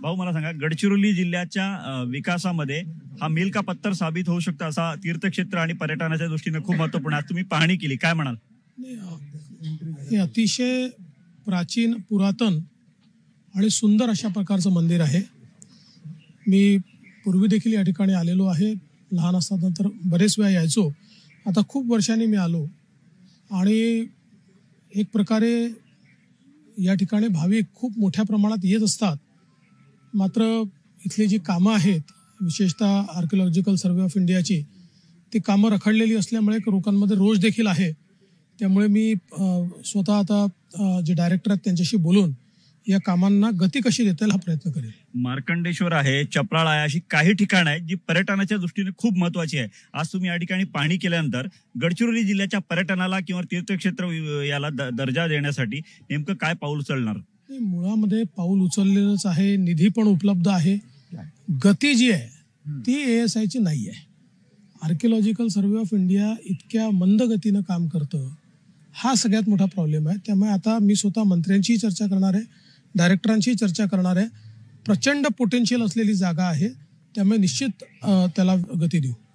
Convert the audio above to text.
भाऊ मला सांगा, गडचिरोली जिल्ह्याच्या विकासामध्ये हा मील का पत्थर साबित होऊ शकतो असा तीर्थक्षेत्र आणि पर्यटनाच्या दृष्टीने खूप महत्वपूर्ण. आज तुम्ही पाहणी केली, काय म्हणाल? हे अतिशय प्राचीन, पुरातन आणि सुंदर अशा प्रकारचं मंदिर आहे. मी पूर्वी देखील या ठिकाणी आलेलो आहे. लहान असताना तर बरेच वेळा यायचो. आता खूप वर्षांनी मी आलो आणि एक प्रकारे या ठिकाणी भाविक खूप मोठ्या प्रमाणात येत असतात. मात्र इथली जी कामं आहेत, विशेषतः आर्किओलॉजिकल सर्वे ऑफ इंडियाची, ती कामं रखडलेली असल्यामुळे लोकांमध्ये रोष देखील आहे. त्यामुळे मी स्वतः आता जे डायरेक्टर आहेत त्यांच्याशी बोलून या कामांना गती कशी देता येईल हा प्रयत्न करेल. मार्कंडेश्वर आहे, चपराळ आहे, अशी काही ठिकाणं आहेत जी पर्यटनाच्या दृष्टीने खूप महत्वाची आहे. आज तुम्ही या ठिकाणी पाहणी केल्यानंतर गडचिरोली जिल्ह्याच्या पर्यटनाला किंवा तीर्थक्षेत्र याला दर्जा देण्यासाठी नेमकं काय पाऊल उचलणार? मुळामध्ये पाऊल उचललेलंच आहे. निधी पण उपलब्ध आहे. गती जी आहे ती ASIची नाही आहे. आर्किओलॉजिकल सर्वे ऑफ इंडिया इतक्या मंद गतीनं काम करतं, हा सगळ्यात मोठा प्रॉब्लेम आहे. त्यामुळे आता मी स्वतः मंत्र्यांशीही चर्चा करणार आहे, डायरेक्टरांशीही चर्चा करणार आहे. प्रचंड पोटेन्शियल असलेली जागा आहे, त्यामुळे निश्चित त्याला गती देऊ.